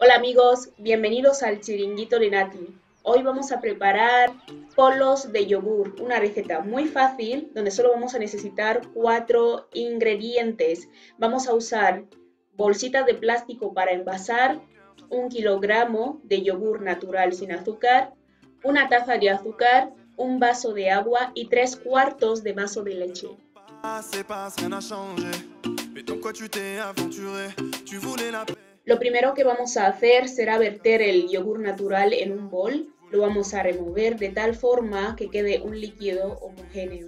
Hola amigos, bienvenidos al chiringuito de Nati. Hoy vamos a preparar polos de yogur, una receta muy fácil donde solo vamos a necesitar 4 ingredientes. Vamos a usar bolsitas de plástico para envasar, 1 kilogramo de yogur natural sin azúcar, una taza de azúcar, un vaso de agua y 3/4 de vaso de leche. Lo primero que vamos a hacer será verter el yogur natural en un bol. Lo vamos a remover de tal forma que quede un líquido homogéneo.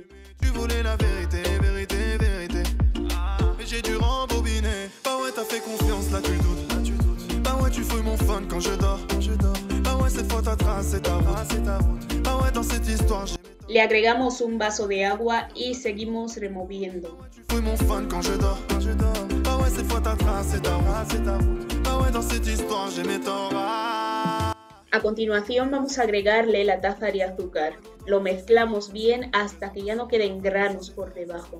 Le agregamos un vaso de agua y seguimos removiendo. A continuación vamos a agregarle la taza de azúcar. Lo mezclamos bien hasta que ya no queden granos por debajo.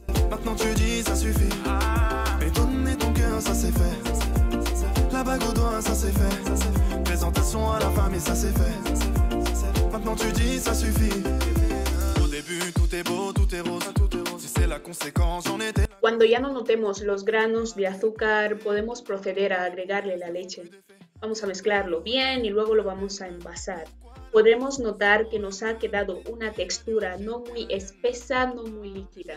Cuando ya no notemos los granos de azúcar, podemos proceder a agregarle la leche. Vamos a mezclarlo bien y luego lo vamos a envasar. Podremos notar que nos ha quedado una textura no muy espesa, no muy líquida.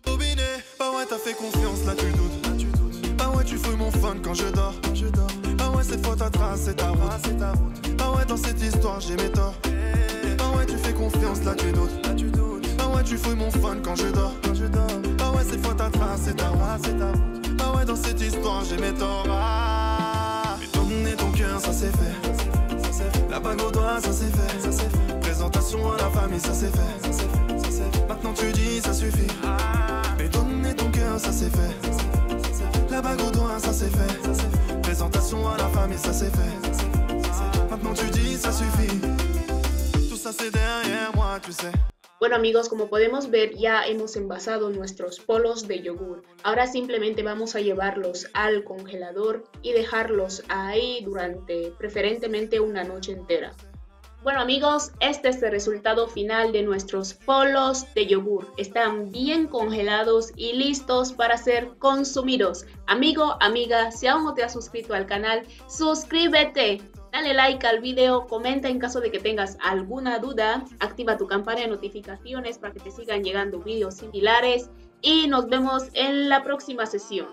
Ça c'est fait, la bague au doigt, ça c'est fait, présentation à la famille, ça c'est fait, maintenant tu dis ça suffit, mais donner ton cœur, ça c'est fait, la bague au doigt, ça c'est fait, présentation à la famille, ça c'est fait, maintenant tu dis ça suffit, tout ça c'est derrière moi, tu sais. Bueno amigos, como podemos ver ya hemos envasado nuestros polos de yogur. Ahora simplemente vamos a llevarlos al congelador y dejarlos ahí durante preferentemente una noche entera. Bueno amigos, este es el resultado final de nuestros polos de yogur. Están bien congelados y listos para ser consumidos. Amigo, amiga, si aún no te has suscrito al canal, suscríbete. Dale like al video, comenta en caso de que tengas alguna duda, activa tu campana de notificaciones para que te sigan llegando videos similares y nos vemos en la próxima sesión.